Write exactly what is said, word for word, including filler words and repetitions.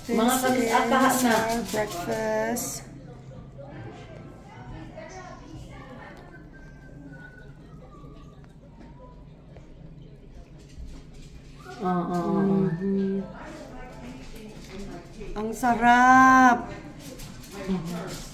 Mga kamis akahat na. Breakfast. Oo, oo, oo. Ang sarap. Mm-hmm.